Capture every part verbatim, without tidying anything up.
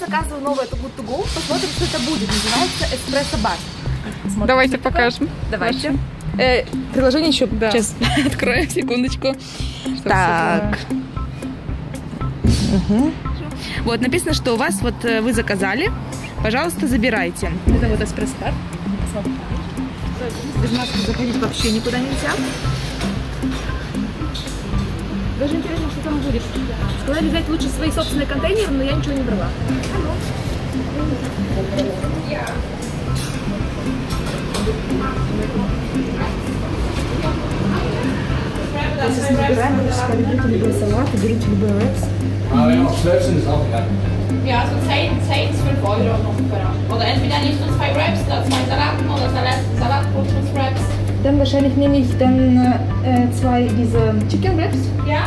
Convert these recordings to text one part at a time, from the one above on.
заказываю новое Too Good To Go. Посмотрим, что это будет. Называется эспрессо бар. Смотрим, давайте покажем. Давайте. Э, приложение еще да. Сейчас откроем, секундочку. Чтобы так. Угу. Вот написано, что у вас вот вы заказали. Пожалуйста, забирайте. Это вот эспрессо бар. Без маски заходить вообще никуда нельзя. Даже интересно, что там будет. Сказали взять лучше свои собственные контейнеры, но я ничего не брала. Если мы выбираем, берите любой салат, берите любой репс. Ja, also zehn, zehn, zwölf Euro ungefähr. Oder entweder nimmst du zwei Wraps, oder zwei Salaten oder Salat, Salatbrot plus Wraps. Dann wahrscheinlich nehme ich dann äh, zwei diese Chicken Wraps. Ja.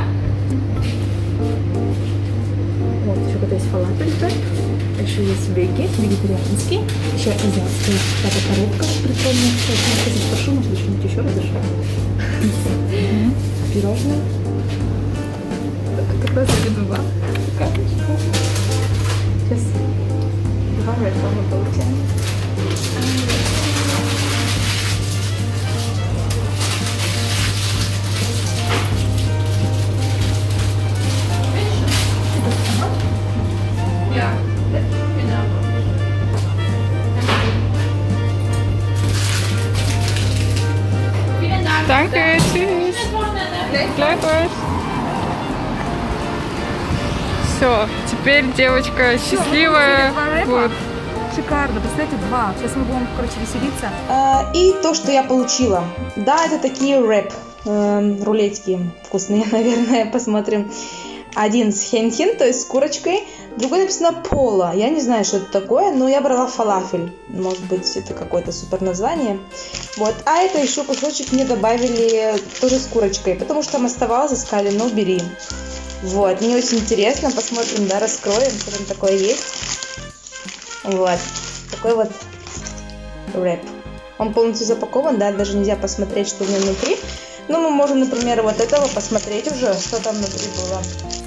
Вот, еще какая есть фалафель, еще есть веги, вегетарианский, еще азиатская такая коробка прикольная. Сейчас я спрошу, может что-нибудь еще разрешаю. Пирожные. Как раз эти два. Сейчас два рэпа мы получаем. Ja, genau. Vielen Dank. Danke, tschüss. Gleichfalls. Все, теперь девочка счастливая. Вот. Шикарно, представьте, два. Сейчас мы будем, короче, веселиться. А, и то, что я получила. Да, это такие рэп. Э, рулетики вкусные, наверное, посмотрим. Один с хен-хен, то есть с курочкой. Другой написано поло. Я не знаю, что это такое, но я брала фалафель. Может быть, это какое-то супер название. Вот. А это еще кусочек мне добавили тоже с курочкой, потому что там оставалось, сказали, ну бери. Вот. Мне очень интересно. Посмотрим, да, раскроем, что там такое есть. Вот. Такой вот рэп. Он полностью запакован, да, даже нельзя посмотреть, что в нем внутри. Но мы можем, например, вот этого посмотреть уже, что там внутри было.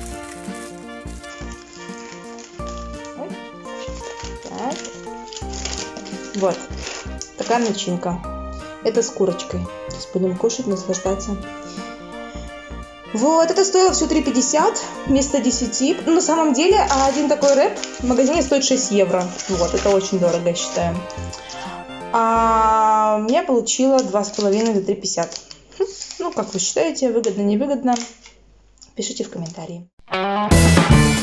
Так. Вот. Такая начинка. Это с курочкой. Сейчас будем кушать, наслаждаться. Вот, это стоило все три пятьдесят вместо десяти. Но на самом деле один такой рэп в магазине стоит шесть евро. Вот, это очень дорого, я считаю. А я получила два с половиной за три пятьдесят. Ну, как вы считаете, выгодно, невыгодно? Пишите в комментарии.